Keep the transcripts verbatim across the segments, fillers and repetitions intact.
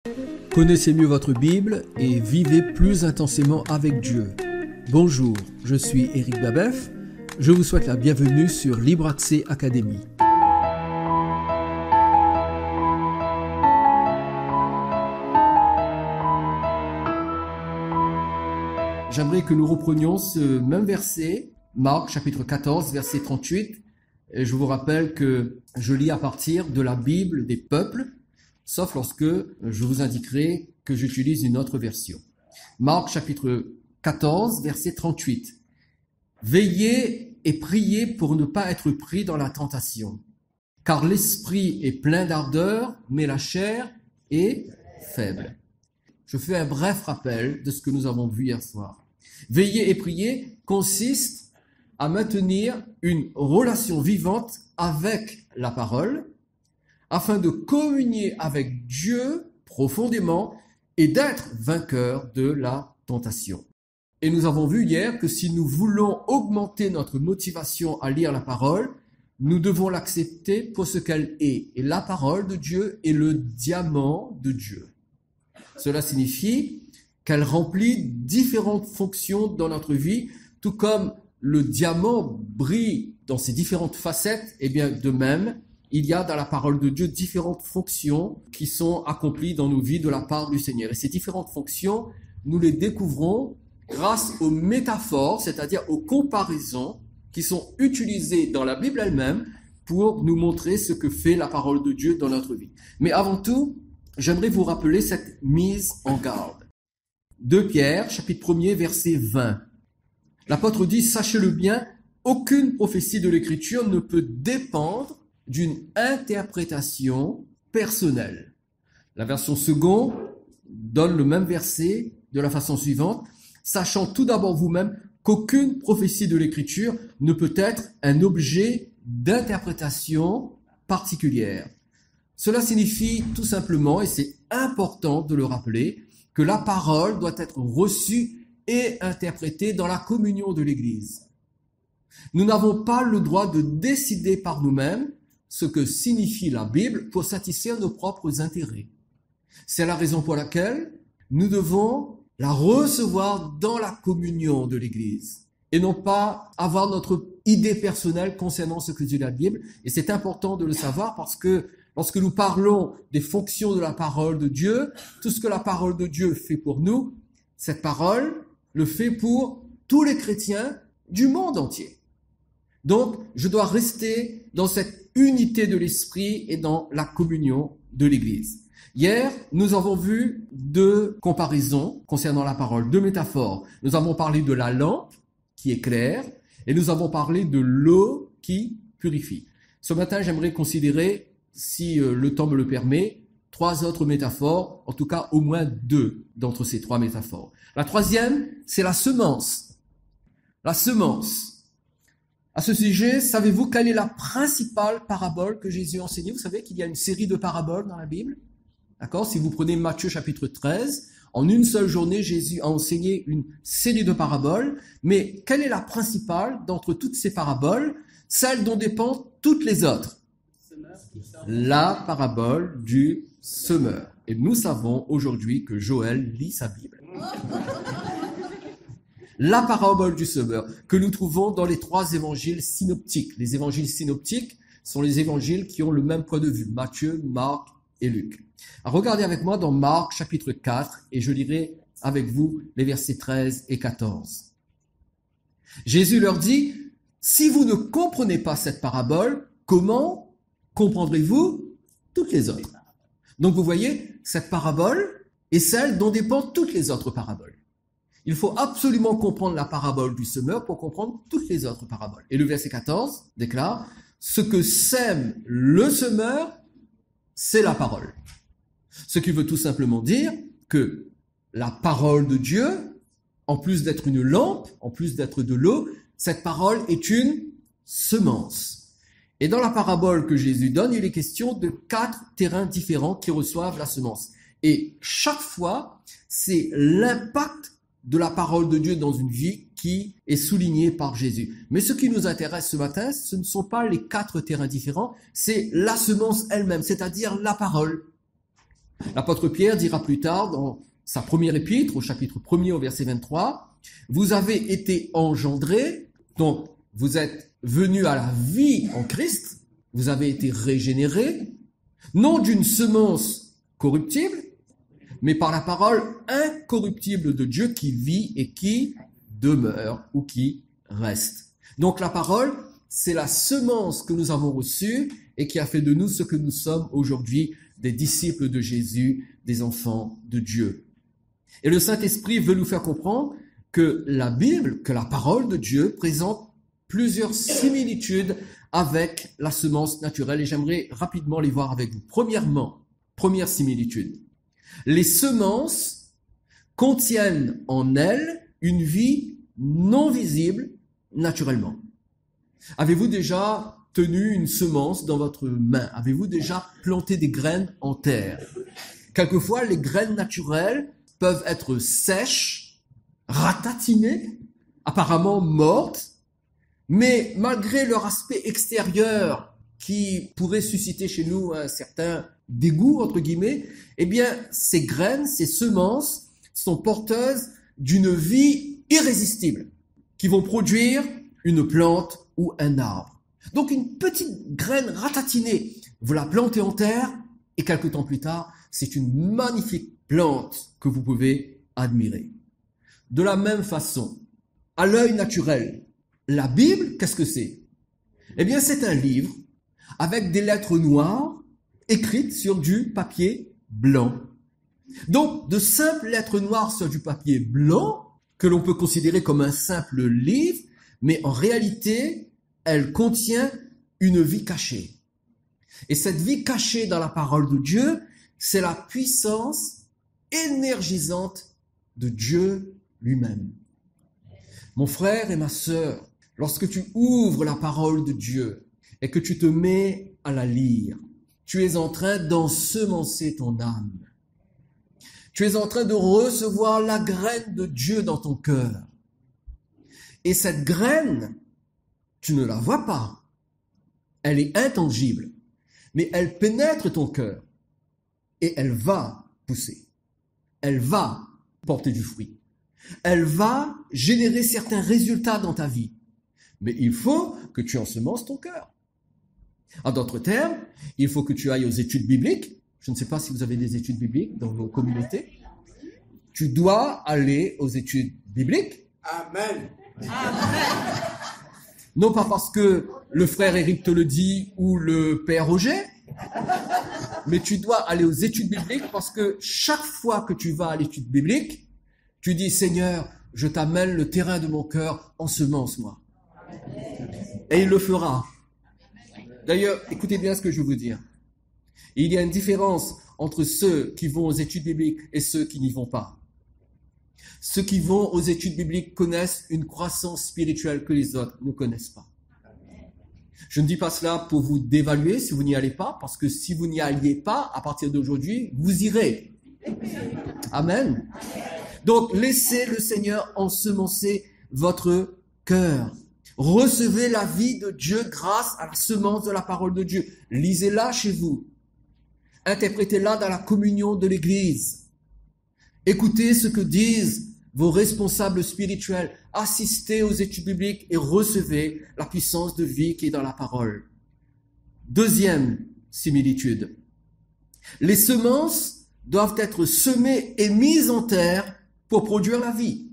Connaissez mieux votre Bible et vivez plus intensément avec Dieu. Bonjour, je suis Éric Babeuf. Je vous souhaite la bienvenue sur Libre Accès Academy. J'aimerais que nous reprenions ce même verset, Marc chapitre quatorze, verset trente-huit. Et je vous rappelle que je lis à partir de la Bible des peuples, sauf lorsque je vous indiquerai que j'utilise une autre version. Marc chapitre quatorze, verset trente-huit. Veillez et priez pour ne pas être pris dans la tentation, car l'esprit est plein d'ardeur, mais la chair est faible. Je fais un bref rappel de ce que nous avons vu hier soir. Veiller et prier consiste à maintenir une relation vivante avec la parole, afin de communier avec Dieu profondément et d'être vainqueur de la tentation. Et nous avons vu hier que si nous voulons augmenter notre motivation à lire la parole, nous devons l'accepter pour ce qu'elle est. Et la parole de Dieu est le diamant de Dieu. Cela signifie qu'elle remplit différentes fonctions dans notre vie, tout comme le diamant brille dans ses différentes facettes, et bien de même, il y a dans la parole de Dieu différentes fonctions qui sont accomplies dans nos vies de la part du Seigneur. Et ces différentes fonctions, nous les découvrons grâce aux métaphores, c'est-à-dire aux comparaisons qui sont utilisées dans la Bible elle-même pour nous montrer ce que fait la parole de Dieu dans notre vie. Mais avant tout, j'aimerais vous rappeler cette mise en garde. deux Pierre, chapitre premier, verset vingt. L'apôtre dit « Sachez-le bien, aucune prophétie de l'Écriture ne peut dépendre d'une interprétation personnelle. » La version seconde donne le même verset de la façon suivante. « Sachant tout d'abord vous-même qu'aucune prophétie de l'Écriture ne peut être un objet d'interprétation particulière. » Cela signifie tout simplement, et c'est important de le rappeler, que la parole doit être reçue et interprétée dans la communion de l'Église. Nous n'avons pas le droit de décider par nous-mêmes ce que signifie la Bible pour satisfaire nos propres intérêts. C'est la raison pour laquelle nous devons la recevoir dans la communion de l'Église et non pas avoir notre idée personnelle concernant ce que dit la Bible. Et c'est important de le savoir parce que lorsque nous parlons des fonctions de la parole de Dieu, tout ce que la parole de Dieu fait pour nous, cette parole le fait pour tous les chrétiens du monde entier. Donc, je dois rester dans cette unité de l'esprit et dans la communion de l'Église. Hier, nous avons vu deux comparaisons concernant la parole, deux métaphores. Nous avons parlé de la lampe qui éclaire et nous avons parlé de l'eau qui purifie. Ce matin, j'aimerais considérer, si le temps me le permet, trois autres métaphores, en tout cas au moins deux d'entre ces trois métaphores. La troisième, c'est la semence. La semence. À ce sujet, savez-vous quelle est la principale parabole que Jésus a enseignée? Vous savez qu'il y a une série de paraboles dans la Bible. D'accord? Si vous prenez Matthieu chapitre treize, en une seule journée, Jésus a enseigné une série de paraboles. Mais quelle est la principale d'entre toutes ces paraboles? Celle dont dépendent toutes les autres. La parabole du semeur. Et nous savons aujourd'hui que Joël lit sa Bible. La parabole du semeur que nous trouvons dans les trois évangiles synoptiques. Les évangiles synoptiques sont les évangiles qui ont le même point de vue, Matthieu, Marc et Luc. Alors regardez avec moi dans Marc chapitre quatre et je lirai avec vous les versets treize et quatorze. Jésus leur dit, « Si vous ne comprenez pas cette parabole, comment comprendrez-vous toutes les autres ?» Donc vous voyez, cette parabole est celle dont dépendent toutes les autres paraboles. Il faut absolument comprendre la parabole du semeur pour comprendre toutes les autres paraboles. Et le verset quatorze déclare, « Ce que sème le semeur, c'est la parole. » Ce qui veut tout simplement dire que la parole de Dieu, en plus d'être une lampe, en plus d'être de l'eau, cette parole est une semence. Et dans la parabole que Jésus donne, il est question de quatre terrains différents qui reçoivent la semence. Et chaque fois, c'est l'impact de la parole de Dieu dans une vie qui est souligné par Jésus. Mais ce qui nous intéresse ce matin, ce ne sont pas les quatre terrains différents, c'est la semence elle-même, c'est-à-dire la parole. L'apôtre Pierre dira plus tard dans sa première épître, au chapitre premier, au verset vingt-trois, « Vous avez été engendrés, donc vous êtes venus à la vie en Christ, vous avez été régénérés, non d'une semence corruptible, mais par la parole incorruptible de Dieu qui vit et qui demeure ou qui reste. » Donc la parole, c'est la semence que nous avons reçue et qui a fait de nous ce que nous sommes aujourd'hui, des disciples de Jésus, des enfants de Dieu. Et le Saint-Esprit veut nous faire comprendre que la Bible, que la parole de Dieu présente plusieurs similitudes avec la semence naturelle et j'aimerais rapidement les voir avec vous. Premièrement, première similitude, les semences contiennent en elles une vie non visible naturellement. Avez-vous déjà tenu une semence dans votre main? Avez-vous déjà planté des graines en terre? Quelquefois, les graines naturelles peuvent être sèches, ratatinées, apparemment mortes, mais malgré leur aspect extérieur qui pourrait susciter chez nous un certain dégoût, entre guillemets, eh bien, ces graines, ces semences sont porteuses d'une vie irrésistible qui vont produire une plante ou un arbre. Donc une petite graine ratatinée, vous la plantez en terre et quelque temps plus tard, c'est une magnifique plante que vous pouvez admirer. De la même façon, à l'œil naturel, la Bible, qu'est-ce que c'est? Eh bien, c'est un livre avec des lettres noires écrites sur du papier blanc. Donc, de simples lettres noires sur du papier blanc, que l'on peut considérer comme un simple livre, mais en réalité, elle contient une vie cachée. Et cette vie cachée dans la parole de Dieu, c'est la puissance énergisante de Dieu lui-même. Mon frère et ma sœur, lorsque tu ouvres la parole de Dieu et que tu te mets à la lire, tu es en train d'ensemencer ton âme. Tu es en train de recevoir la graine de Dieu dans ton cœur. Et cette graine, tu ne la vois pas. Elle est intangible, mais elle pénètre ton cœur et elle va pousser. Elle va porter du fruit. Elle va générer certains résultats dans ta vie. Mais il faut que tu ensemences ton cœur. En d'autres termes, il faut que tu ailles aux études bibliques. Je ne sais pas si vous avez des études bibliques dans vos communautés. Tu dois aller aux études bibliques. Amen. Amen. Non pas parce que le frère Éric te le dit ou le père Roger, mais tu dois aller aux études bibliques parce que chaque fois que tu vas à l'étude biblique, tu dis, Seigneur, je t'amène le terrain de mon cœur, ensemence-moi. Et il le fera. D'ailleurs, écoutez bien ce que je veux vous dire. Il y a une différence entre ceux qui vont aux études bibliques et ceux qui n'y vont pas. Ceux qui vont aux études bibliques connaissent une croissance spirituelle que les autres ne connaissent pas. Je ne dis pas cela pour vous dévaluer si vous n'y allez pas, parce que si vous n'y alliez pas, à partir d'aujourd'hui, vous irez. Amen. Donc, laissez le Seigneur ensemencer votre cœur. Recevez la vie de Dieu grâce à la semence de la parole de Dieu. Lisez-la chez vous. Interprétez-la dans la communion de l'Église. Écoutez ce que disent vos responsables spirituels. Assistez aux études bibliques et recevez la puissance de vie qui est dans la parole. Deuxième similitude. Les semences doivent être semées et mises en terre pour produire la vie.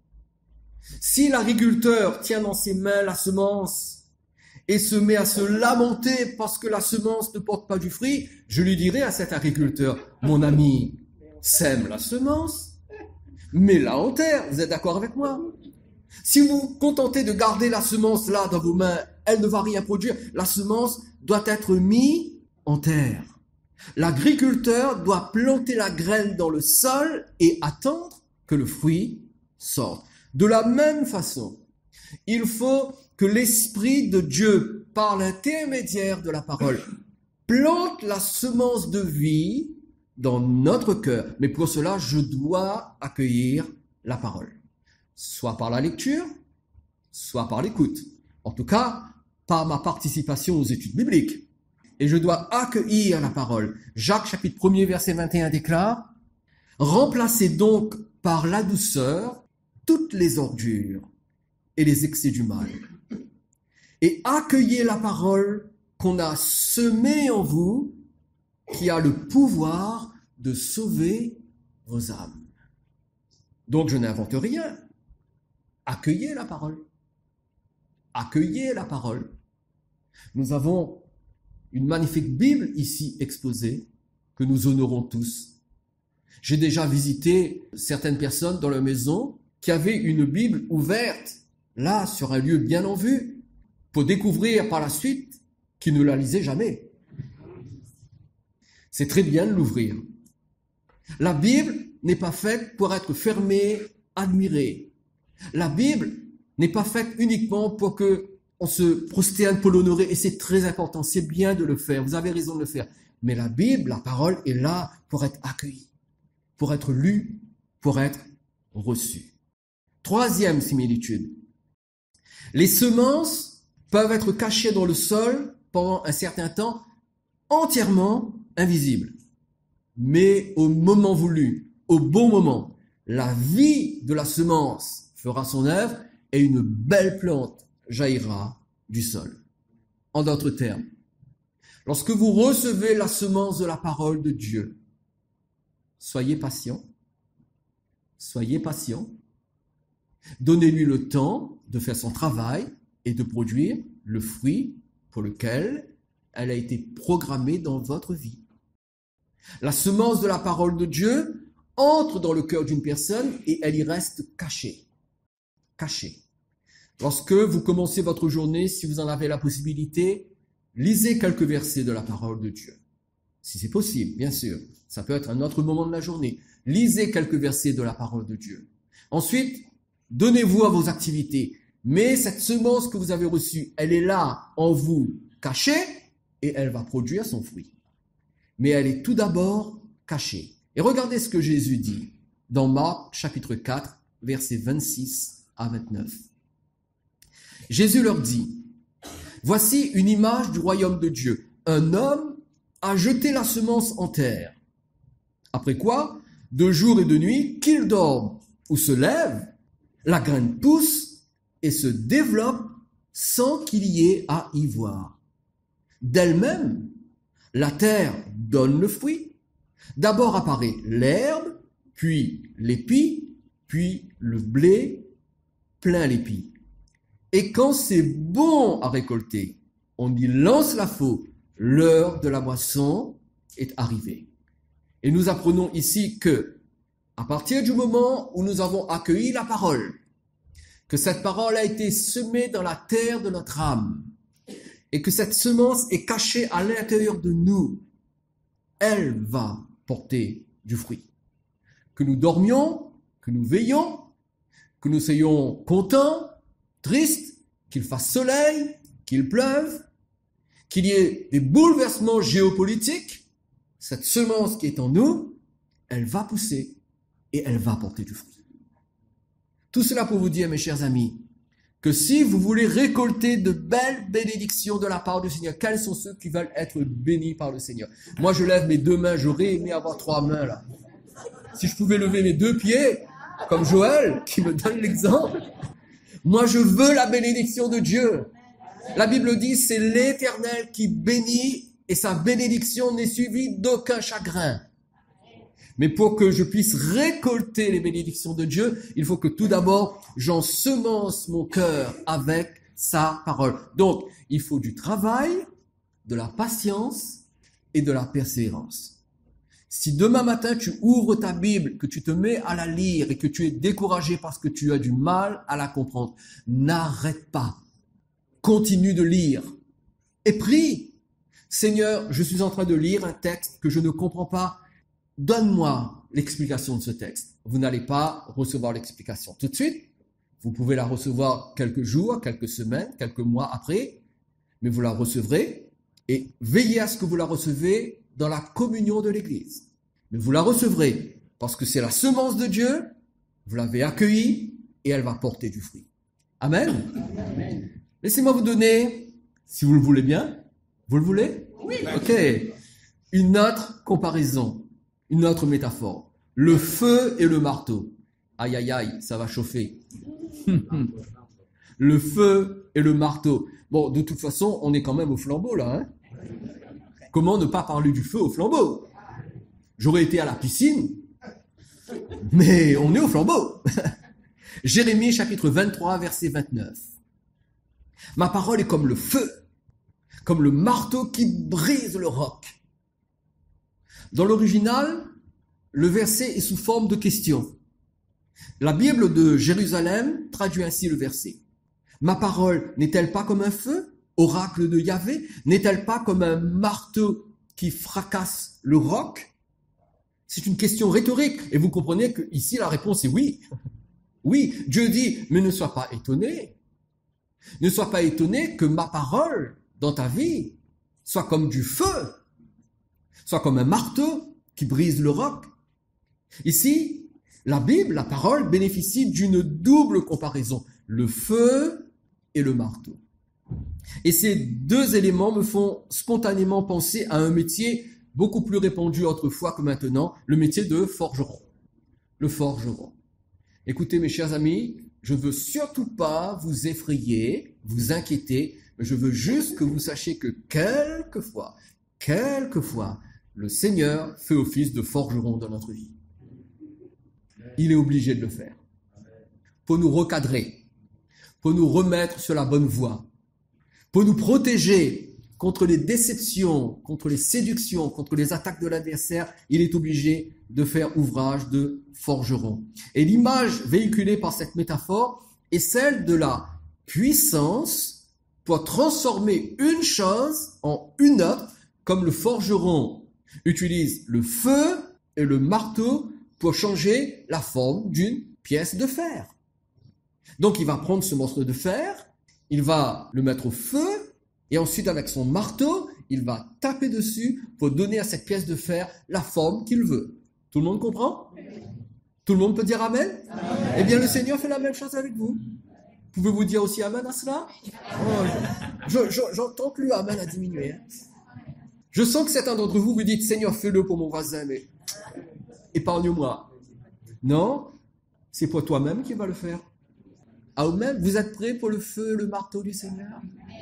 Si l'agriculteur tient dans ses mains la semence et se met à se lamenter parce que la semence ne porte pas du fruit, je lui dirai à cet agriculteur, mon ami, sème la semence, mets-la en terre. Vous êtes d'accord avec moi? Si vous vous contentez de garder la semence là dans vos mains, elle ne va rien produire. La semence doit être mise en terre. L'agriculteur doit planter la graine dans le sol et attendre que le fruit sorte. De la même façon, il faut que l'Esprit de Dieu, par l'intermédiaire de la parole, plante la semence de vie dans notre cœur. Mais pour cela, je dois accueillir la parole. Soit par la lecture, soit par l'écoute. En tout cas, par ma participation aux études bibliques. et je dois accueillir la parole. Jacques chapitre premier verset vingt et un déclare « Remplacez donc par la douceur toutes les ordures et les excès du mal, et accueillez la parole qu'on a semée en vous, qui a le pouvoir de sauver vos âmes. » Donc je n'invente rien. Accueillez la parole. Accueillez la parole. Nous avons une magnifique Bible ici exposée que nous honorons tous. J'ai déjà visité certaines personnes dans leur maison qui avaient une Bible ouverte, là, sur un lieu bien en vue, pour découvrir par la suite qu'ils ne la lisaient jamais. C'est très bien de l'ouvrir. La Bible n'est pas faite pour être fermée, admirée. La Bible n'est pas faite uniquement pour que on se prosterne pour l'honorer, et c'est très important, c'est bien de le faire, vous avez raison de le faire. Mais la Bible, la parole, est là pour être accueillie, pour être lue, pour être reçue. Troisième similitude. Les semences peuvent être cachées dans le sol pendant un certain temps, entièrement invisibles. Mais au moment voulu, au bon moment, la vie de la semence fera son œuvre et une belle plante jaillira du sol. En d'autres termes, lorsque vous recevez la semence de la parole de Dieu, soyez patient, soyez patient, donnez-lui le temps de faire son travail et de produire le fruit pour lequel elle a été programmée dans votre vie. La semence de la parole de Dieu entre dans le cœur d'une personne et elle y reste cachée. Cachée. Lorsque vous commencez votre journée, si vous en avez la possibilité, lisez quelques versets de la parole de Dieu. Si c'est possible, bien sûr. Ça peut être un autre moment de la journée. Lisez quelques versets de la parole de Dieu. Ensuite, donnez-vous à vos activités. Mais cette semence que vous avez reçue, elle est là, en vous, cachée, et elle va produire son fruit. Mais elle est tout d'abord cachée. Et regardez ce que Jésus dit dans Marc chapitre quatre, versets vingt-six à vingt-neuf. Jésus leur dit, « Voici une image du royaume de Dieu. Un homme a jeté la semence en terre. Après quoi, de jour et de nuit, qu'il dorme ou se lève, la graine pousse et se développe sans qu'il y ait à y voir. D'elle-même, la terre donne le fruit. D'abord apparaît l'herbe, puis l'épi, puis le blé plein l'épi. Et quand c'est bon à récolter, on y lance la faux. L'heure de la moisson est arrivée. » Et nous apprenons ici que, à partir du moment où nous avons accueilli la parole, que cette parole a été semée dans la terre de notre âme, et que cette semence est cachée à l'intérieur de nous, elle va porter du fruit. Que nous dormions, que nous veillions, que nous soyons contents, tristes, qu'il fasse soleil, qu'il pleuve, qu'il y ait des bouleversements géopolitiques, cette semence qui est en nous, elle va pousser et elle va porter du fruit. Tout cela pour vous dire, mes chers amis, que si vous voulez récolter de belles bénédictions de la part du Seigneur, quels sont ceux qui veulent être bénis par le Seigneur? Moi, je lève mes deux mains, j'aurais aimé avoir trois mains là. Si je pouvais lever mes deux pieds, comme Joël, qui me donne l'exemple, moi je veux la bénédiction de Dieu. La Bible dit, c'est l'Éternel qui bénit et sa bénédiction n'est suivie d'aucun chagrin. Mais pour que je puisse récolter les bénédictions de Dieu, il faut que tout d'abord, j'ensemence mon cœur avec sa parole. Donc, il faut du travail, de la patience et de la persévérance. Si demain matin, tu ouvres ta Bible, que tu te mets à la lire et que tu es découragé parce que tu as du mal à la comprendre, n'arrête pas. Continue de lire et prie. Seigneur, je suis en train de lire un texte que je ne comprends pas. Donne-moi l'explication de ce texte. Vous n'allez pas recevoir l'explication tout de suite. Vous pouvez la recevoir quelques jours, quelques semaines, quelques mois après, mais vous la recevrez et veillez à ce que vous la recevez dans la communion de l'Église. Mais vous la recevrez parce que c'est la semence de Dieu, vous l'avez accueillie et elle va porter du fruit. Amen. Amen. Laissez-moi vous donner, si vous le voulez bien, vous le voulez ? Ok. Une autre comparaison, une autre métaphore. Le feu et le marteau. Aïe, aïe, aïe, ça va chauffer. Le feu et le marteau. Bon, de toute façon, on est quand même au flambeau, là. Hein. Comment ne pas parler du feu au flambeau? J'aurais été à la piscine, mais on est au flambeau. Jérémie, chapitre vingt-trois, verset vingt-neuf. Ma parole est comme le feu, comme le marteau qui brise le roc. Dans l'original, le verset est sous forme de question. La Bible de Jérusalem traduit ainsi le verset. Ma parole n'est-elle pas comme un feu, oracle de Yahvé? N'est-elle pas comme un marteau qui fracasse le roc? C'est une question rhétorique. Et vous comprenez que ici la réponse est oui. Oui, Dieu dit, mais ne sois pas étonné. Ne sois pas étonné que ma parole dans ta vie soit comme du feu, soit comme un marteau qui brise le roc. Ici, la Bible, la parole, bénéficie d'une double comparaison, le feu et le marteau. Et ces deux éléments me font spontanément penser à un métier beaucoup plus répandu autrefois que maintenant, le métier de forgeron. Le forgeron. Écoutez mes chers amis, je ne veux surtout pas vous effrayer, vous inquiéter, mais je veux juste que vous sachiez que quelquefois, quelquefois, le Seigneur fait office de forgeron dans notre vie. Il est obligé de le faire. Pour nous recadrer, pour nous remettre sur la bonne voie, pour nous protéger contre les déceptions, contre les séductions, contre les attaques de l'adversaire, il est obligé de faire ouvrage de forgeron. Et l'image véhiculée par cette métaphore est celle de la puissance pour transformer une chose en une autre, comme le forgeron utilise le feu et le marteau pour changer la forme d'une pièce de fer. Donc il va prendre ce morceau de fer, il va le mettre au feu, et ensuite avec son marteau, il va taper dessus pour donner à cette pièce de fer la forme qu'il veut. Tout le monde comprend? Tout le monde peut dire Amen? Amen. Eh bien le Seigneur fait la même chose avec vous. Pouvez-vous dire aussi Amen à cela? Oh, je, je, j'entends que le Amen a diminué. Hein. Je sens que certains d'entre vous vous dites Seigneur fais-le pour mon voisin, mais épargne-moi. Non, c'est pour toi-même qui va le faire. Amen. Vous êtes prêts pour le feu, le marteau du Seigneur?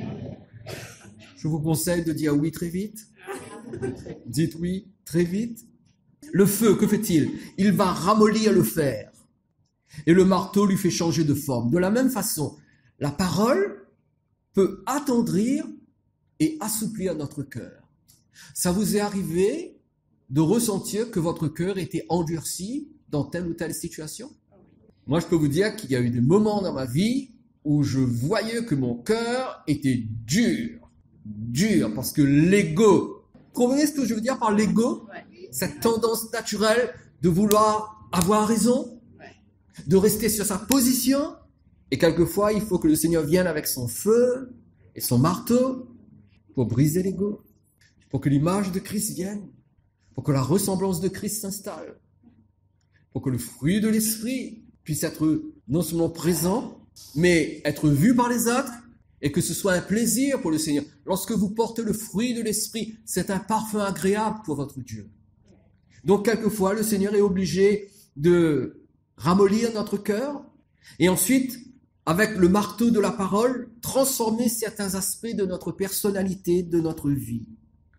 Je vous conseille de dire oui très vite. Dites oui très vite. Le feu, que fait-il? Il va ramollir le fer. Et le marteau lui fait changer de forme. De la même façon, la parole peut attendrir et assouplir notre cœur. Ça vous est arrivé de ressentir que votre cœur était endurci dans telle ou telle situation? Moi, je peux vous dire qu'il y a eu des moments dans ma vie où je voyais que mon cœur était dur. Dur, parce que l'ego, vous comprenez ce que je veux dire par l'ego? Cette tendance naturelle de vouloir avoir raison, de rester sur sa position, et quelquefois il faut que le Seigneur vienne avec son feu et son marteau pour briser l'ego, pour que l'image de Christ vienne, pour que la ressemblance de Christ s'installe, pour que le fruit de l'esprit puisse être non seulement présent, mais être vu par les autres, et que ce soit un plaisir pour le Seigneur. Lorsque vous portez le fruit de l'esprit, c'est un parfum agréable pour votre Dieu. Donc quelquefois, le Seigneur est obligé de ramollir notre cœur, et ensuite, avec le marteau de la parole, transformer certains aspects de notre personnalité, de notre vie.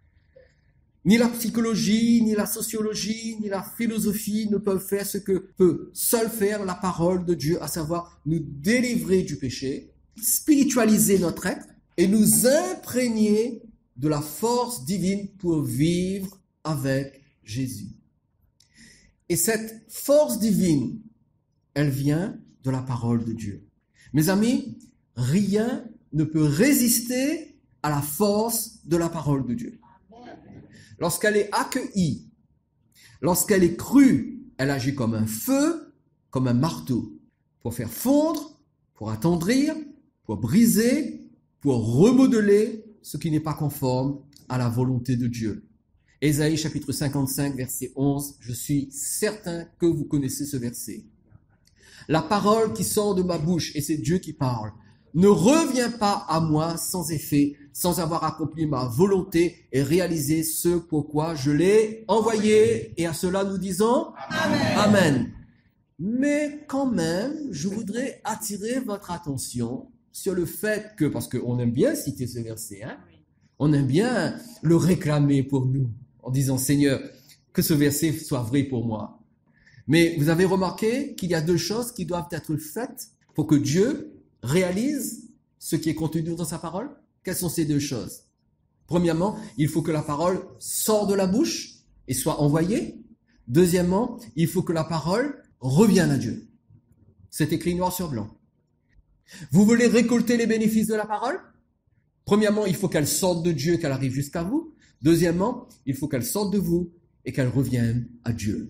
Ni la psychologie, ni la sociologie, ni la philosophie ne peuvent faire ce que peut seule faire la parole de Dieu, à savoir nous délivrer du péché, spiritualiser notre être et nous imprégner de la force divine pour vivre avec Jésus. Et cette force divine, elle vient de la parole de Dieu. Mes amis, rien ne peut résister à la force de la parole de Dieu. Lorsqu'elle est accueillie, lorsqu'elle est crue, elle agit comme un feu, comme un marteau, pour faire fondre, pour attendrir, pour briser, pour remodeler ce qui n'est pas conforme à la volonté de Dieu. Ésaïe chapitre cinquante-cinq, verset onze, je suis certain que vous connaissez ce verset. La parole qui sort de ma bouche, et c'est Dieu qui parle, ne revient pas à moi sans effet, sans avoir accompli ma volonté et réalisé ce pourquoi je l'ai envoyé. Et à cela nous disons Amen. Amen. Mais quand même, je voudrais attirer votre attention sur le fait que, parce qu'on aime bien citer ce verset, hein, on aime bien le réclamer pour nous, en disant Seigneur, que ce verset soit vrai pour moi. Mais vous avez remarqué qu'il y a deux choses qui doivent être faites pour que Dieu réalise ce qui est contenu dans sa parole. Quelles sont ces deux choses? Premièrement, il faut que la parole sorte de la bouche et soit envoyée. Deuxièmement, il faut que la parole revienne à Dieu. C'est écrit noir sur blanc. Vous voulez récolter les bénéfices de la parole? Premièrement, il faut qu'elle sorte de Dieu, qu'elle arrive jusqu'à vous. Deuxièmement, il faut qu'elle sorte de vous et qu'elle revienne à Dieu.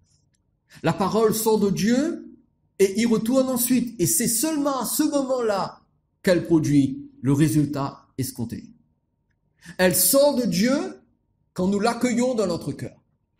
La parole sort de Dieu et y retourne ensuite. Et c'est seulement à ce moment-là qu'elle produit le résultat escompté. Elle sort de Dieu quand nous l'accueillons dans notre cœur.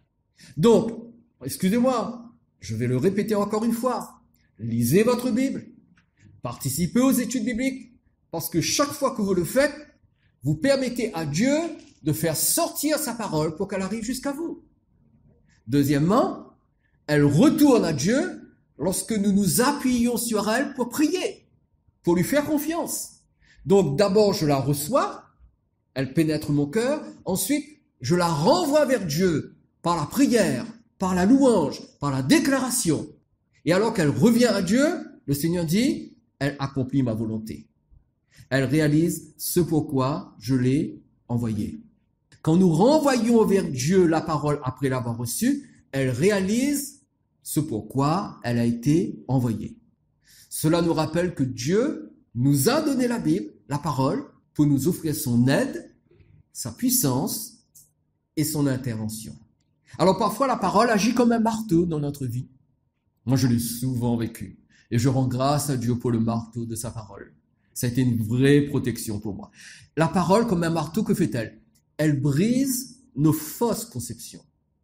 Donc, excusez-moi, je vais le répéter encore une fois. Lisez votre Bible. Participez aux études bibliques. Parce que chaque fois que vous le faites, vous permettez à Dieu de faire sortir sa parole pour qu'elle arrive jusqu'à vous. Deuxièmement, elle retourne à Dieu lorsque nous nous appuyons sur elle pour prier, pour lui faire confiance. Donc d'abord, je la reçois, elle pénètre mon cœur. Ensuite, je la renvoie vers Dieu par la prière, par la louange, par la déclaration. Et alors qu'elle revient à Dieu, le Seigneur dit, elle accomplit ma volonté. Elle réalise ce pourquoi je l'ai envoyée. Quand nous renvoyons vers Dieu la parole après l'avoir reçue, elle réalise ce pourquoi elle a été envoyée. Cela nous rappelle que Dieu nous a donné la Bible, la parole, pour nous offrir son aide, sa puissance et son intervention. Alors parfois la parole agit comme un marteau dans notre vie. Moi je l'ai souvent vécu et je rends grâce à Dieu pour le marteau de sa parole. Ça a été une vraie protection pour moi. La parole, comme un marteau, que fait-elle? Elle brise nos fausses conceptions.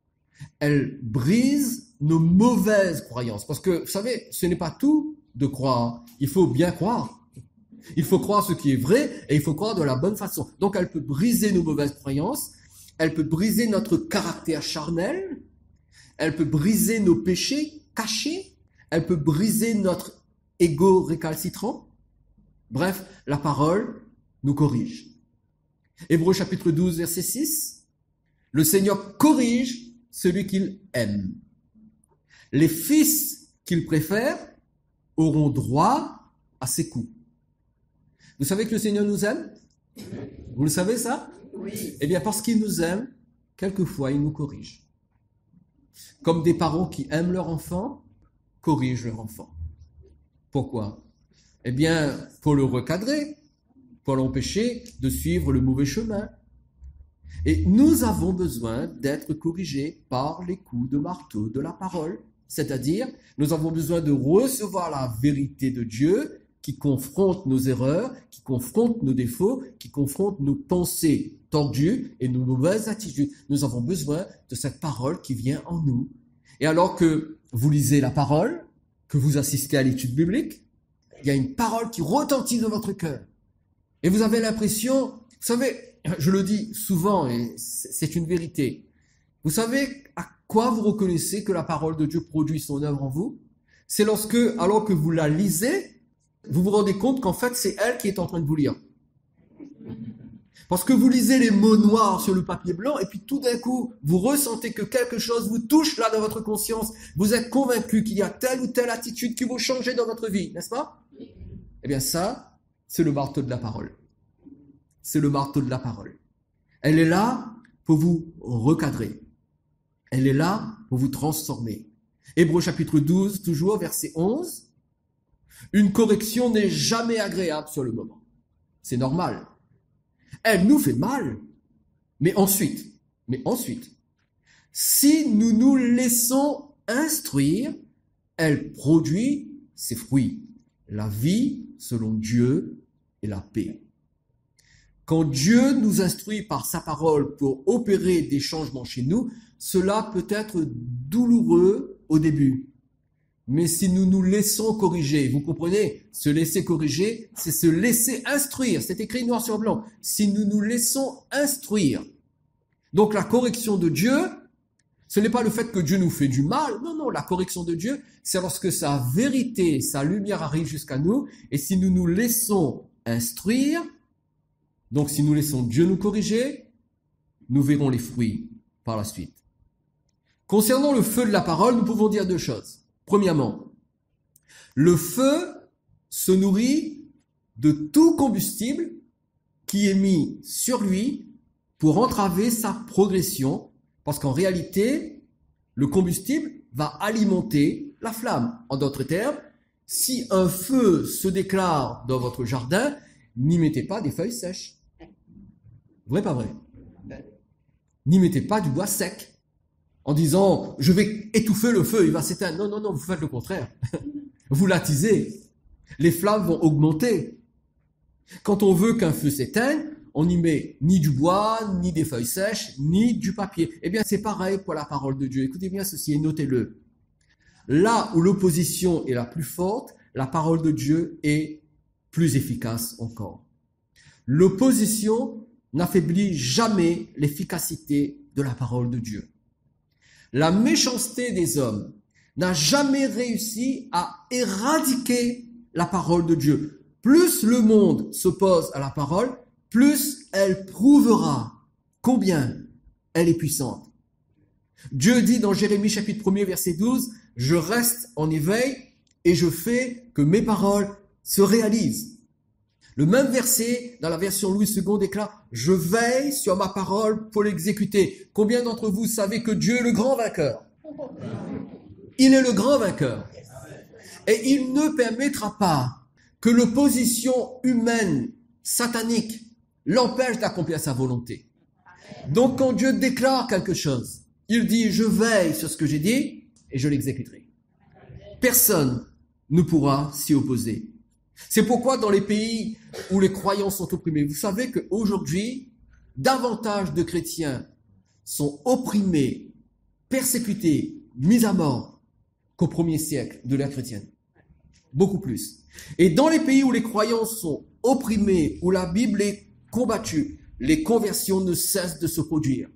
Elle brise nos mauvaises croyances. Parce que, vous savez, ce n'est pas tout de croire. Il faut bien croire. Il faut croire ce qui est vrai et il faut croire de la bonne façon. Donc, elle peut briser nos mauvaises croyances. Elle peut briser notre caractère charnel. Elle peut briser nos péchés cachés. Elle peut briser notre ego récalcitrant. Bref, la parole nous corrige. Hébreux chapitre douze, verset six. Le Seigneur corrige celui qu'il aime. Les fils qu'il préfère auront droit à ses coups. Vous savez que le Seigneur nous aime? Vous le savez ça? Oui. Eh bien, parce qu'il nous aime, quelquefois il nous corrige. Comme des parents qui aiment leur enfant, corrigent leur enfant. Pourquoi? Eh bien, pour le recadrer, pour l'empêcher de suivre le mauvais chemin. Et nous avons besoin d'être corrigés par les coups de marteau de la parole. C'est-à-dire, nous avons besoin de recevoir la vérité de Dieu qui confronte nos erreurs, qui confronte nos défauts, qui confronte nos pensées tordues et nos mauvaises attitudes. Nous avons besoin de cette parole qui vient en nous. Et alors que vous lisez la parole, que vous assistez à l'étude biblique, il y a une parole qui retentit dans votre cœur. Et vous avez l'impression, vous savez, je le dis souvent et c'est une vérité. Vous savez à quoi vous reconnaissez que la parole de Dieu produit son œuvre en vous? C'est lorsque, alors que vous la lisez, vous vous rendez compte qu'en fait c'est elle qui est en train de vous lire. Parce que vous lisez les mots noirs sur le papier blanc et puis tout d'un coup, vous ressentez que quelque chose vous touche là dans votre conscience. Vous êtes convaincu qu'il y a telle ou telle attitude qui vous changer dans votre vie, n'est-ce pas? Eh bien ça, c'est le marteau de la parole. C'est le marteau de la parole. Elle est là pour vous recadrer. Elle est là pour vous transformer. Hébreux chapitre douze, toujours verset onze. Une correction n'est jamais agréable sur le moment. C'est normal. Elle nous fait mal. Mais ensuite, mais ensuite, si nous nous laissons instruire, elle produit ses fruits. La vie selon Dieu et la paix. Quand Dieu nous instruit par sa parole pour opérer des changements chez nous, cela peut être douloureux au début. Mais si nous nous laissons corriger, vous comprenez, se laisser corriger, c'est se laisser instruire. C'est écrit noir sur blanc. Si nous nous laissons instruire. Donc la correction de Dieu, ce n'est pas le fait que Dieu nous fait du mal. Non, non, la correction de Dieu, c'est lorsque sa vérité, sa lumière arrive jusqu'à nous. Et si nous nous laissons instruire, donc si nous laissons Dieu nous corriger, nous verrons les fruits par la suite. Concernant le feu de la parole, nous pouvons dire deux choses. Premièrement, le feu se nourrit de tout combustible qui est mis sur lui pour entraver sa progression, parce qu'en réalité, le combustible va alimenter la flamme. En d'autres termes, si un feu se déclare dans votre jardin, n'y mettez pas des feuilles sèches. Vrai, pas vrai? N'y mettez pas du bois sec. En disant, je vais étouffer le feu, il va s'éteindre. Non, non, non, vous faites le contraire. Vous l'attisez. Les flammes vont augmenter. Quand on veut qu'un feu s'éteigne, on n'y met ni du bois, ni des feuilles sèches, ni du papier. Eh bien, c'est pareil pour la parole de Dieu. Écoutez bien ceci et notez-le. Là où l'opposition est la plus forte, la parole de Dieu est plus efficace encore. L'opposition n'affaiblit jamais l'efficacité de la parole de Dieu. La méchanceté des hommes n'a jamais réussi à éradiquer la parole de Dieu. Plus le monde s'oppose à la parole, plus elle prouvera combien elle est puissante. Dieu dit dans Jérémie chapitre un verset douze, « Je reste en éveil et je fais que mes paroles se réalisent. » Le même verset, dans la version Louis deux, déclare « Je veille sur ma parole pour l'exécuter. » Combien d'entre vous savez que Dieu est le grand vainqueur? Il est le grand vainqueur. Et il ne permettra pas que l'opposition humaine, satanique, l'empêche d'accomplir sa volonté. Donc quand Dieu déclare quelque chose, il dit « Je veille sur ce que j'ai dit et je l'exécuterai. » Personne ne pourra s'y opposer. C'est pourquoi dans les pays où les croyants sont opprimés, vous savez qu'aujourd'hui, davantage de chrétiens sont opprimés, persécutés, mis à mort qu'au premier siècle de l'ère chrétienne. Beaucoup plus. Et dans les pays où les croyants sont opprimés, où la Bible est combattue, les conversions ne cessent de se produire.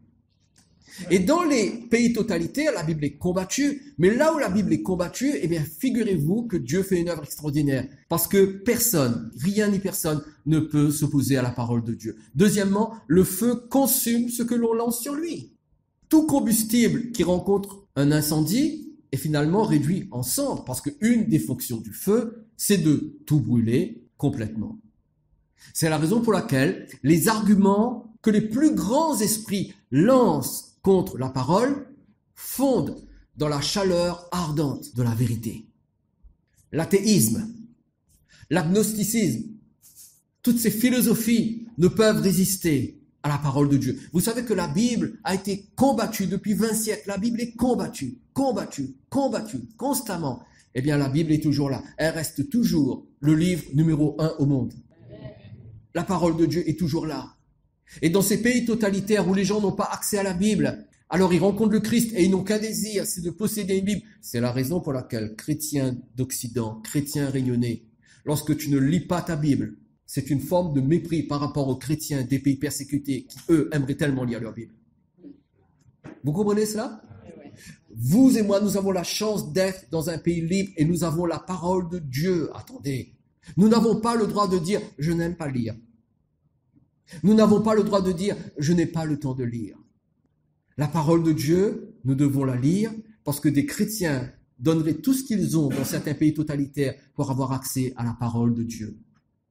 Et dans les pays totalitaires, la Bible est combattue, mais là où la Bible est combattue, eh bien, figurez-vous que Dieu fait une œuvre extraordinaire, parce que personne, rien ni personne ne peut s'opposer à la parole de Dieu. Deuxièmement, le feu consume ce que l'on lance sur lui. Tout combustible qui rencontre un incendie est finalement réduit en cendres, parce qu'une des fonctions du feu, c'est de tout brûler complètement. C'est la raison pour laquelle les arguments que les plus grands esprits lancent contre la parole fondent dans la chaleur ardente de la vérité. L'athéisme, l'agnosticisme, toutes ces philosophies ne peuvent résister à la parole de Dieu. Vous savez que la Bible a été combattue depuis vingt siècles. La Bible est combattue, combattue, combattue, constamment. Eh bien, la Bible est toujours là. Elle reste toujours le livre numéro un au monde. La parole de Dieu est toujours là. Et dans ces pays totalitaires où les gens n'ont pas accès à la Bible, alors ils rencontrent le Christ et ils n'ont qu'un désir, c'est de posséder une Bible. C'est la raison pour laquelle, chrétiens d'Occident, chrétiens réunionnais, lorsque tu ne lis pas ta Bible, c'est une forme de mépris par rapport aux chrétiens des pays persécutés qui, eux, aimeraient tellement lire leur Bible. Vous comprenez cela? Vous et moi, nous avons la chance d'être dans un pays libre et nous avons la parole de Dieu. Attendez, nous n'avons pas le droit de dire « je n'aime pas lire ». Nous n'avons pas le droit de dire « je n'ai pas le temps de lire ». La parole de Dieu, nous devons la lire parce que des chrétiens donneraient tout ce qu'ils ont dans certains pays totalitaires pour avoir accès à la parole de Dieu.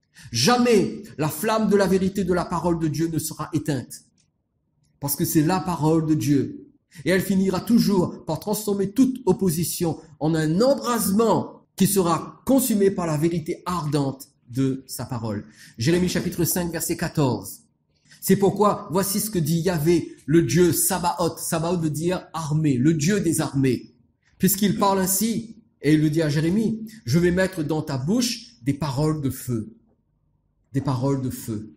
Jamais la flamme de la vérité de la parole de Dieu ne sera éteinte parce que c'est la parole de Dieu. Et elle finira toujours par transformer toute opposition en un embrasement qui sera consumé par la vérité ardente de sa parole. Jérémie chapitre cinq, verset quatorze. C'est pourquoi, voici ce que dit Yahvé, le Dieu Sabaoth. Sabaoth veut dire armée, le Dieu des armées. Puisqu'il parle ainsi, et il le dit à Jérémie, je vais mettre dans ta bouche des paroles de feu. Des paroles de feu.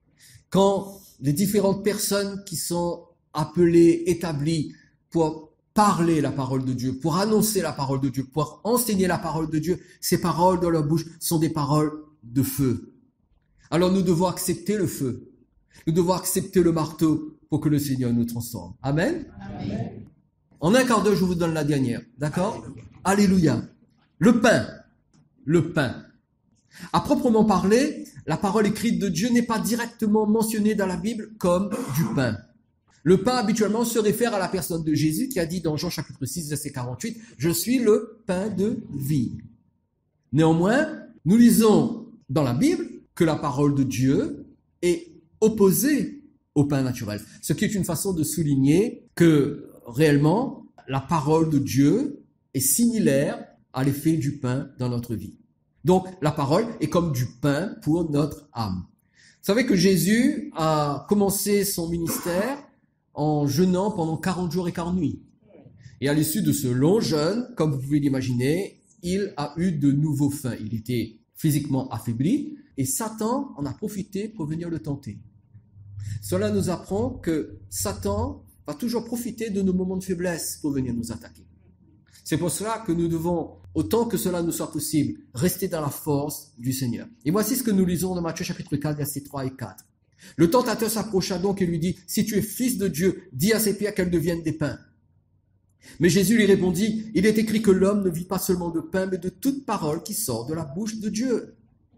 Quand les différentes personnes qui sont appelées, établies pour parler la parole de Dieu, pour annoncer la parole de Dieu, pour enseigner la parole de Dieu, ces paroles dans leur bouche sont des paroles de feu. Alors nous devons accepter le feu. Nous devons accepter le marteau pour que le Seigneur nous transforme. Amen. Amen. En un quart d'heure, je vous donne la dernière. D'accord? Alléluia. Le pain. Le pain. À proprement parler, la parole écrite de Dieu n'est pas directement mentionnée dans la Bible comme du pain. Le pain, habituellement, se réfère à la personne de Jésus qui a dit dans Jean chapitre six, verset quarante-huit, « Je suis le pain de vie ». Néanmoins, nous lisons dans la Bible que la parole de Dieu est opposée au pain naturel. Ce qui est une façon de souligner que, réellement, la parole de Dieu est similaire à l'effet du pain dans notre vie. Donc, la parole est comme du pain pour notre âme. Vous savez que Jésus a commencé son ministère en jeûnant pendant quarante jours et quarante nuits. Et à l'issue de ce long jeûne, comme vous pouvez l'imaginer, il a eu de nouveaux faim. Il était physiquement affaibli et Satan en a profité pour venir le tenter. Cela nous apprend que Satan va toujours profiter de nos moments de faiblesse pour venir nous attaquer. C'est pour cela que nous devons, autant que cela nous soit possible, rester dans la force du Seigneur. Et voici ce que nous lisons dans Matthieu chapitre quatre, versets trois et quatre. Le tentateur s'approcha donc et lui dit, « Si tu es fils de Dieu, dis à ces pierres qu'elles deviennent des pains. » Mais Jésus lui répondit, « Il est écrit que l'homme ne vit pas seulement de pain, mais de toute parole qui sort de la bouche de Dieu. »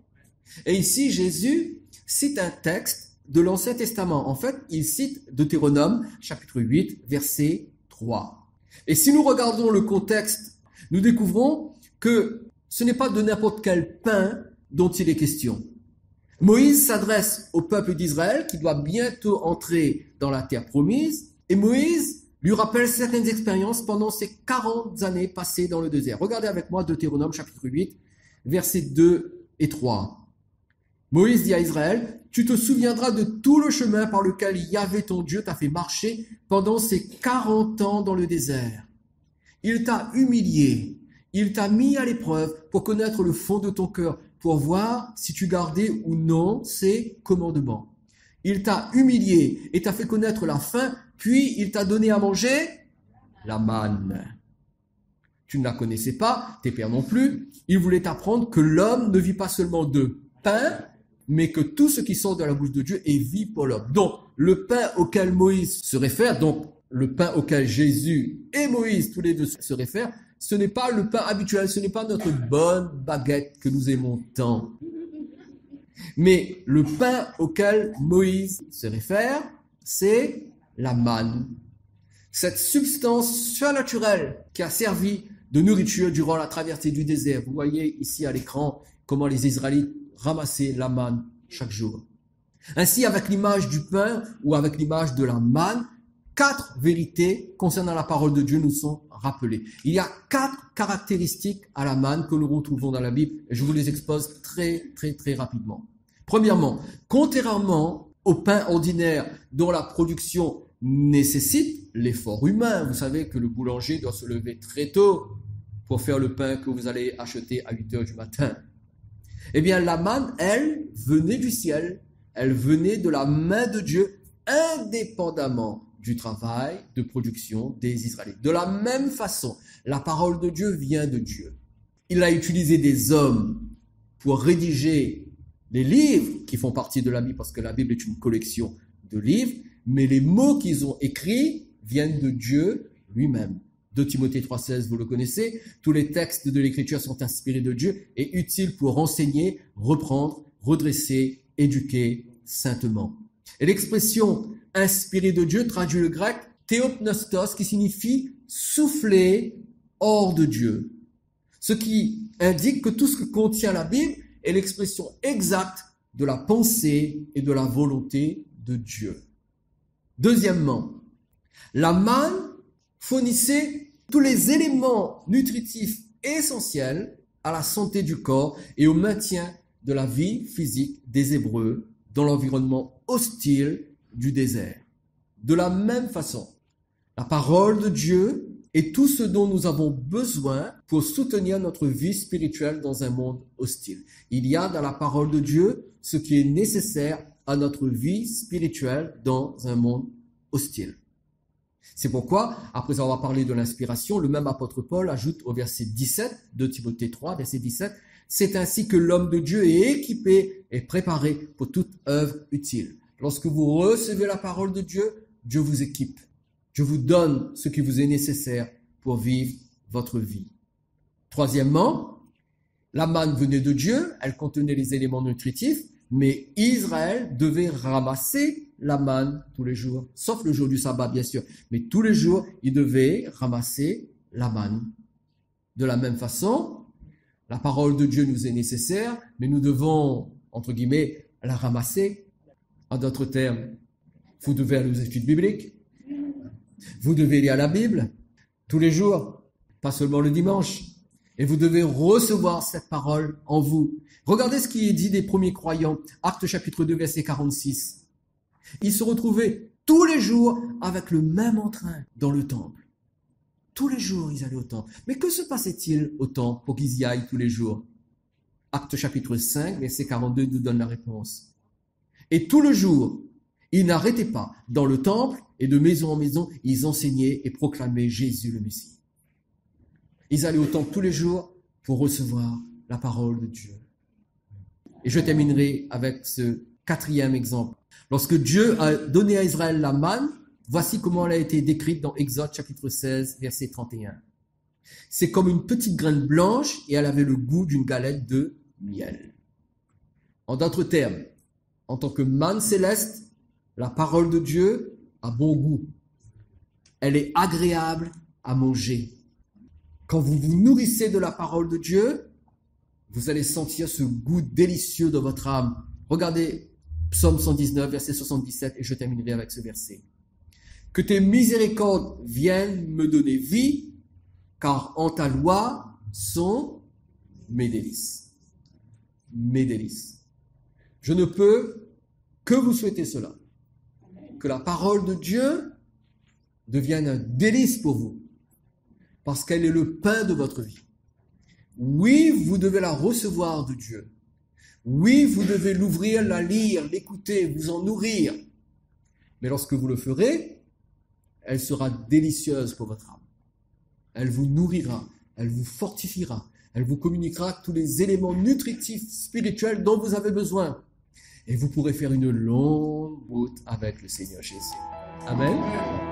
Et ici, Jésus cite un texte de l'Ancien Testament. En fait, il cite Deutéronome, chapitre huit, verset trois. Et si nous regardons le contexte, nous découvrons que ce n'est pas de n'importe quel pain dont il est question. Moïse s'adresse au peuple d'Israël qui doit bientôt entrer dans la terre promise, et Moïse lui rappelle certaines expériences pendant ces quarante années passées dans le désert. Regardez avec moi Deutéronome chapitre huit, versets deux et trois. Moïse dit à Israël, « Tu te souviendras de tout le chemin par lequel Yahvé ton Dieu t'a fait marcher pendant ces quarante ans dans le désert. Il t'a humilié, il t'a mis à l'épreuve pour connaître le fond de ton cœur, pour voir si tu gardais ou non ses commandements. Il t'a humilié et t'a fait connaître la faim, puis il t'a donné à manger la manne. Tu ne la connaissais pas, tes pères non plus. Il voulait t'apprendre que l'homme ne vit pas seulement de pain, mais que tout ce qui sort de la bouche de Dieu est vie pour l'homme. » Donc, le pain auquel Moïse se réfère, donc le pain auquel Jésus et Moïse, tous les deux, se réfèrent, ce n'est pas le pain habituel, ce n'est pas notre bonne baguette que nous aimons tant. Mais le pain auquel Moïse se réfère, c'est la manne. Cette substance surnaturelle qui a servi de nourriture durant la traversée du désert. Vous voyez ici à l'écran comment les Israélites ramassaient la manne chaque jour. Ainsi, avec l'image du pain ou avec l'image de la manne, quatre vérités concernant la parole de Dieu nous sont rappelées. Il y a quatre caractéristiques à la manne que nous retrouvons dans la Bible et je vous les expose très, très, très rapidement. Premièrement, contrairement au pain ordinaire dont la production nécessite l'effort humain, vous savez que le boulanger doit se lever très tôt pour faire le pain que vous allez acheter à huit heures du matin. Eh bien, la manne, elle, venait du ciel, elle venait de la main de Dieu, indépendamment du travail de production des Israélites. De la même façon, la parole de Dieu vient de Dieu. Il a utilisé des hommes pour rédiger les livres qui font partie de la Bible, parce que la Bible est une collection de livres, mais les mots qu'ils ont écrits viennent de Dieu lui-même. deux Timothée trois seize, vous le connaissez, tous les textes de l'Écriture sont inspirés de Dieu et utiles pour enseigner, reprendre, redresser, éduquer saintement. Et l'expression « inspiré de Dieu » traduit le grec « théopneustos » qui signifie « souffler hors de Dieu ». Ce qui indique que tout ce que contient la Bible est l'expression exacte de la pensée et de la volonté de Dieu. Deuxièmement, la manne fournissait tous les éléments nutritifs essentiels à la santé du corps et au maintien de la vie physique des Hébreux dans l'environnement hostile du désert. De la même façon, la parole de Dieu est tout ce dont nous avons besoin pour soutenir notre vie spirituelle dans un monde hostile. Il y a dans la parole de Dieu ce qui est nécessaire à notre vie spirituelle dans un monde hostile. C'est pourquoi, après avoir parlé de l'inspiration, le même apôtre Paul ajoute au verset dix-sept, de Timothée trois, verset dix-sept, « C'est ainsi que l'homme de Dieu est équipé et préparé pour toute œuvre utile. » Lorsque vous recevez la parole de Dieu, Dieu vous équipe. Dieu vous donne ce qui vous est nécessaire pour vivre votre vie. Troisièmement, la manne venait de Dieu, elle contenait les éléments nutritifs, mais Israël devait ramasser la manne tous les jours, sauf le jour du sabbat bien sûr, mais tous les jours, il devait ramasser la manne. De la même façon, la parole de Dieu nous est nécessaire, mais nous devons, entre guillemets, la ramasser. En d'autres termes, vous devez aller aux études bibliques, vous devez lire la Bible tous les jours, pas seulement le dimanche. Et vous devez recevoir cette parole en vous. Regardez ce qui est dit des premiers croyants. Actes chapitre deux, verset quarante-six. Ils se retrouvaient tous les jours avec le même entrain dans le temple. Tous les jours, ils allaient au temple. Mais que se passait-il au temple pour qu'ils y aillent tous les jours? Actes chapitre cinq, verset quarante-deux nous donne la réponse. Et tout le jour, ils n'arrêtaient pas dans le temple et de maison en maison, ils enseignaient et proclamaient Jésus le Messie. Ils allaient au temple tous les jours pour recevoir la parole de Dieu. Et je terminerai avec ce quatrième exemple. Lorsque Dieu a donné à Israël la manne, voici comment elle a été décrite dans Exode chapitre seize, verset trente et un. C'est comme une petite graine blanche et elle avait le goût d'une galette de miel. En d'autres termes, en tant que manne céleste, la parole de Dieu a bon goût. Elle est agréable à manger. Quand vous vous nourrissez de la parole de Dieu, vous allez sentir ce goût délicieux dans votre âme. Regardez Psaume cent dix-neuf, verset soixante-dix-sept, et je terminerai avec ce verset. « Que tes miséricordes viennent me donner vie, car en ta loi sont mes délices. » Mes délices. Je ne peux que vous souhaiter cela. Que la parole de Dieu devienne un délice pour vous. Parce qu'elle est le pain de votre vie. Oui, vous devez la recevoir de Dieu. Oui, vous devez l'ouvrir, la lire, l'écouter, vous en nourrir. Mais lorsque vous le ferez, elle sera délicieuse pour votre âme. Elle vous nourrira, elle vous fortifiera, elle vous communiquera tous les éléments nutritifs spirituels dont vous avez besoin. Et vous pourrez faire une longue route avec le Seigneur Jésus. Amen.